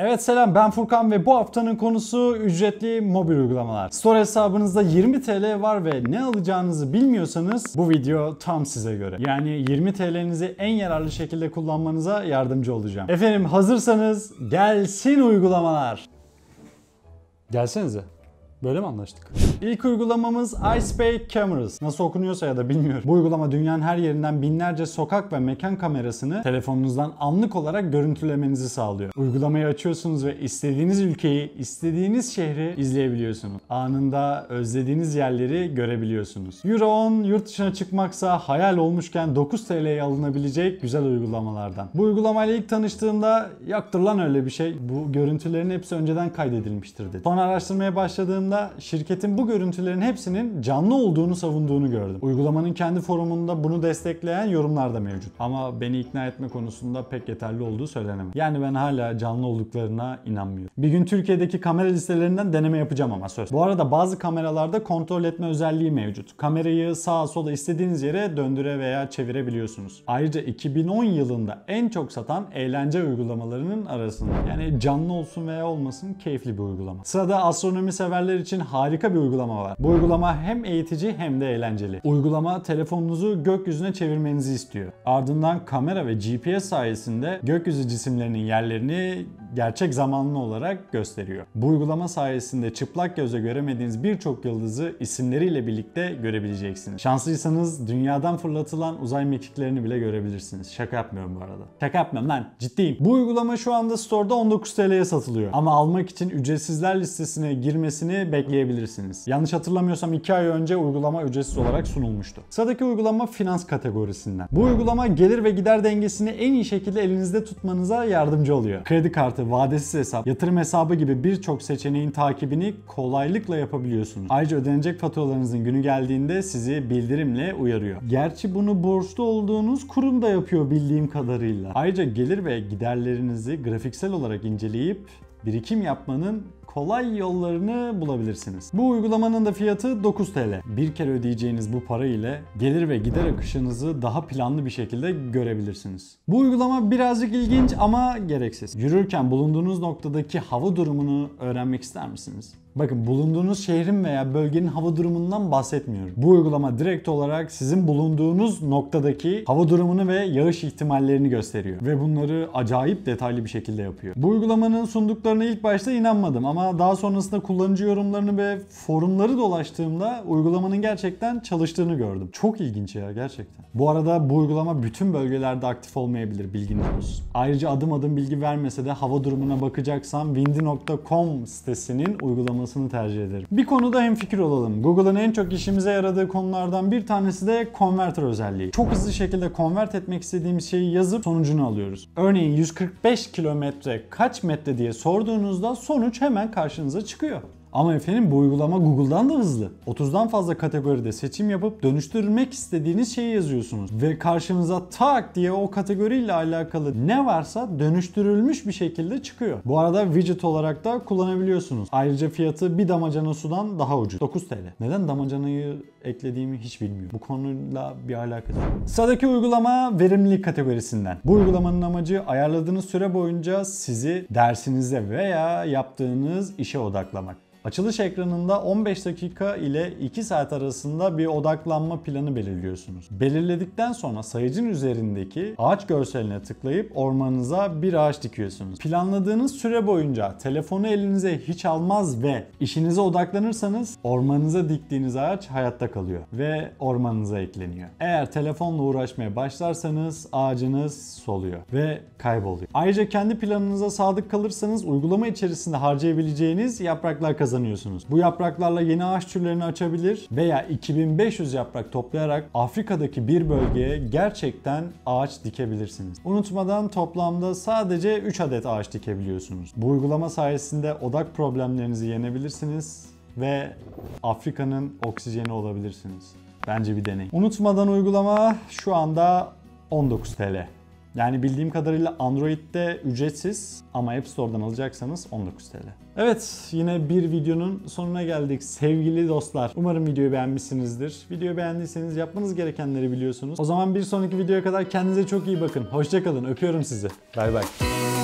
Evet selam, ben Furkan ve bu haftanın konusu ücretli mobil uygulamalar. Store hesabınızda 20 TL var ve ne alacağınızı bilmiyorsanız bu video tam size göre. Yani 20 TL'nizi en yararlı şekilde kullanmanıza yardımcı olacağım. Efendim hazırsanız gelsin uygulamalar. Gelsenize. Böyle mi anlaştık? İlk uygulamamız iSpy Cameras. Nasıl okunuyorsa ya da bilmiyorum. Bu uygulama dünyanın her yerinden binlerce sokak ve mekan kamerasını telefonunuzdan anlık olarak görüntülemenizi sağlıyor. Uygulamayı açıyorsunuz ve istediğiniz ülkeyi, istediğiniz şehri izleyebiliyorsunuz. Anında özlediğiniz yerleri görebiliyorsunuz. Euro 10 yurt dışına çıkmaksa hayal olmuşken 9 TL'ye alınabilecek güzel uygulamalardan. Bu uygulamayla ilk tanıştığımda yoktur lan öyle bir şey. Bu görüntülerin hepsi önceden kaydedilmiştir dedi. Sonra araştırmaya başladığımda şirketin bu görüntülerin hepsinin canlı olduğunu savunduğunu gördüm. Uygulamanın kendi forumunda bunu destekleyen yorumlar da mevcut. Ama beni ikna etme konusunda pek yeterli olduğu söylenemez. Yani ben hala canlı olduklarına inanmıyorum. Bir gün Türkiye'deki kamera listelerinden deneme yapacağım ama söz. Bu arada bazı kameralarda kontrol etme özelliği mevcut. Kamerayı sağa sola istediğiniz yere döndüre veya çevirebiliyorsunuz. Ayrıca 2010 yılında en çok satan eğlence uygulamalarının arasında. Yani canlı olsun veya olmasın keyifli bir uygulama. Sırada astronomi severler için harika bir uygulama var. Bu uygulama hem eğitici hem de eğlenceli. Uygulama telefonunuzu gökyüzüne çevirmenizi istiyor. Ardından kamera ve GPS sayesinde gökyüzü cisimlerinin yerlerini gerçek zamanlı olarak gösteriyor. Bu uygulama sayesinde çıplak gözle göremediğiniz birçok yıldızı isimleriyle birlikte görebileceksiniz. Şanslıysanız dünyadan fırlatılan uzay mekiklerini bile görebilirsiniz. Şaka yapmıyorum bu arada. Şaka yapmıyorum lan, ciddiyim. Bu uygulama şu anda Store'da 19 TL'ye satılıyor. Ama almak için ücretsizler listesine girmesini bekleyebilirsiniz. Yanlış hatırlamıyorsam 2 ay önce uygulama ücretsiz olarak sunulmuştu. Sıradaki uygulama finans kategorisinden. Bu uygulama gelir ve gider dengesini en iyi şekilde elinizde tutmanıza yardımcı oluyor. Kredi kartı, vadesiz hesap, yatırım hesabı gibi birçok seçeneğin takibini kolaylıkla yapabiliyorsunuz. Ayrıca ödenecek faturalarınızın günü geldiğinde sizi bildirimle uyarıyor. Gerçi bunu borçlu olduğunuz kurum da yapıyor bildiğim kadarıyla. Ayrıca gelir ve giderlerinizi grafiksel olarak inceleyip birikim yapmanın kolay yollarını bulabilirsiniz. Bu uygulamanın da fiyatı 9 TL. Bir kere ödeyeceğiniz bu para ile gelir ve gider akışınızı daha planlı bir şekilde görebilirsiniz. Bu uygulama birazcık ilginç ama gereksiz. Yürürken bulunduğunuz noktadaki hava durumunu öğrenmek ister misiniz? Bakın, bulunduğunuz şehrin veya bölgenin hava durumundan bahsetmiyorum. Bu uygulama direkt olarak sizin bulunduğunuz noktadaki hava durumunu ve yağış ihtimallerini gösteriyor. Ve bunları acayip detaylı bir şekilde yapıyor. Bu uygulamanın sunduklarına ilk başta inanmadım ama daha sonrasında kullanıcı yorumlarını ve forumları dolaştığımda uygulamanın gerçekten çalıştığını gördüm. Çok ilginç ya, gerçekten. Bu arada bu uygulama bütün bölgelerde aktif olmayabilir, bilginiz olsun. Ayrıca adım adım bilgi vermese de hava durumuna bakacaksam windy.com sitesinin uygulamasını tercih ederim. Bir konuda hemfikir olalım. Google'ın en çok işimize yaradığı konulardan bir tanesi de converter özelliği. Çok hızlı şekilde convert etmek istediğimiz şeyi yazıp sonucunu alıyoruz. Örneğin 145 kilometre kaç metre diye sorduğunuzda sonuç hemen karşınıza çıkıyor. Ama efendim bu uygulama Google'dan da hızlı. 30'dan fazla kategoride seçim yapıp dönüştürmek istediğiniz şeyi yazıyorsunuz. Ve karşınıza tak diye o kategoriyle alakalı ne varsa dönüştürülmüş bir şekilde çıkıyor. Bu arada widget olarak da kullanabiliyorsunuz. Ayrıca fiyatı bir damacana sudan daha ucuz. 9 TL. Neden damacanayı eklediğimi hiç bilmiyorum. Bu konuyla bir alakası yok. Sıradaki uygulama verimlilik kategorisinden. Bu uygulamanın amacı ayarladığınız süre boyunca sizi dersinize veya yaptığınız işe odaklamak. Açılış ekranında 15 dakika ile 2 saat arasında bir odaklanma planı belirliyorsunuz. Belirledikten sonra sayıcın üzerindeki ağaç görseline tıklayıp ormanınıza bir ağaç dikiyorsunuz. Planladığınız süre boyunca telefonu elinize hiç almaz ve işinize odaklanırsanız ormanınıza diktiğiniz ağaç hayatta kalıyor ve ormanınıza ekleniyor. Eğer telefonla uğraşmaya başlarsanız ağacınız soluyor ve kayboluyor. Ayrıca kendi planınıza sadık kalırsanız uygulama içerisinde harcayabileceğiniz yapraklar kazanıyorsunuz. Bu yapraklarla yeni ağaç türlerini açabilir veya 2500 yaprak toplayarak Afrika'daki bir bölgeye gerçekten ağaç dikebilirsiniz. Unutmadan toplamda sadece 3 adet ağaç dikebiliyorsunuz. Bu uygulama sayesinde odak problemlerinizi yenebilirsiniz ve Afrika'nın oksijeni olabilirsiniz. Bence bir deney. Unutmadan uygulama şu anda 19 TL. Yani bildiğim kadarıyla Android'de ücretsiz ama App Store'dan alacaksanız 19 TL. Evet, yine bir videonun sonuna geldik sevgili dostlar. Umarım videoyu beğenmişsinizdir. Videoyu beğendiyseniz yapmanız gerekenleri biliyorsunuz. O zaman bir sonraki videoya kadar kendinize çok iyi bakın. Hoşça kalın. Öpüyorum sizi. Bay bay.